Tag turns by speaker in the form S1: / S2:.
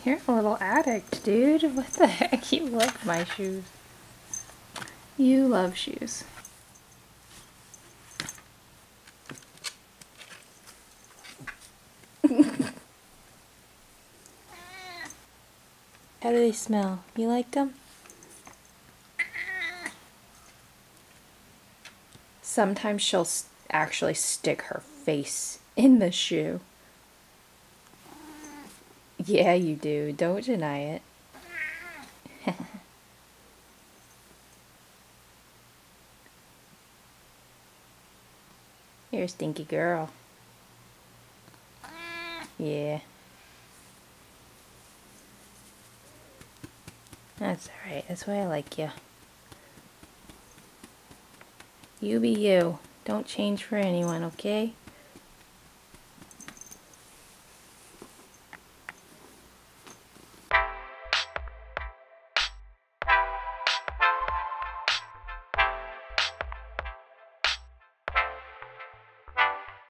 S1: You're a little addict, dude. What the heck? You love my shoes. You love shoes. How do they smell? You like them? Sometimes she'll actually stick her face in the shoe. Yeah, you do. Don't deny it. You're a stinky girl. Yeah. That's alright. That's why I like you. You be you. Don't change for anyone, okay?